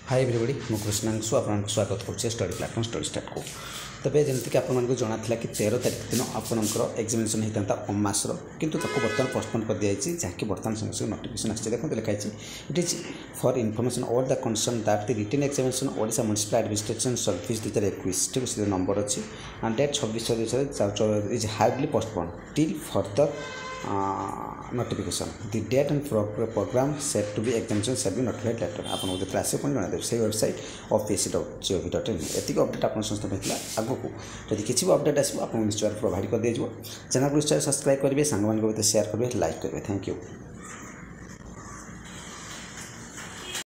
Hi everybody मु कृष्णांशु आपन स्वागत करुचे स्टडी प्लेटफॉर्म स्टडी स्टार्ट को तबे जमती कि आपको जाना था कि 13 तारीख दिन आपंकर एग्जामिनेशन होता ओमास किंतु ताको बर्तमान पोस्टपोन कर दिया जहाँकि बर्तमान संगे संगे नोटिफिकेशन आसी देखो लिखाई it is for information all the concern that the written examination Odisha municipal administration service 2021 ठीक है नंबर अच्छी and date 26 is hardly postpone till further notification the date and program set to be examination shall be notified later आपन जो class से जन देव से website office.gov.in एतिक update आपन संस्था भेटला आगो को जदि किछि भी अपडेट आसबो आपन निश्चय प्रोवाइड कर दिजो चैनल को निश्चय सब्सक्राइब करिवे संग मान को शेयर करिवे लाइक करिवे थैंक यू।